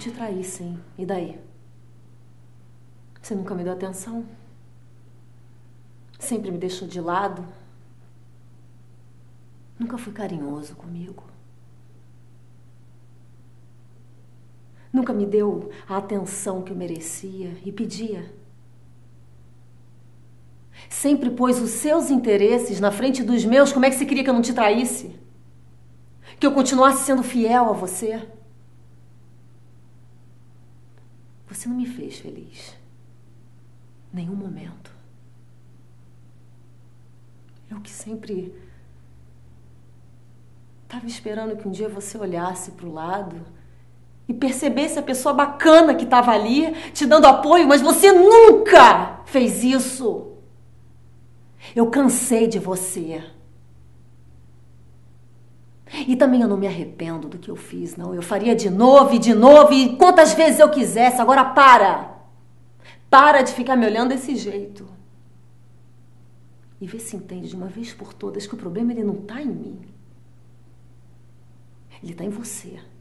te traí, sim. E daí? Você nunca me deu atenção? Sempre me deixou de lado? Nunca foi carinhoso comigo? Nunca me deu a atenção que eu merecia e pedia? Sempre pôs os seus interesses na frente dos meus. Como é que você queria que eu não te traísse? Que eu continuasse sendo fiel a você? Você não me fez feliz. Nenhum momento. Eu que sempre estava esperando que um dia você olhasse para o lado e percebesse a pessoa bacana que estava ali, te dando apoio, mas você nunca fez isso. Eu cansei de você. E também eu não me arrependo do que eu fiz, não. Eu faria de novo e quantas vezes eu quisesse. Agora para! Para de ficar me olhando desse jeito. E vê se entende de uma vez por todas que o problema ele não está em mim. Ele está em você.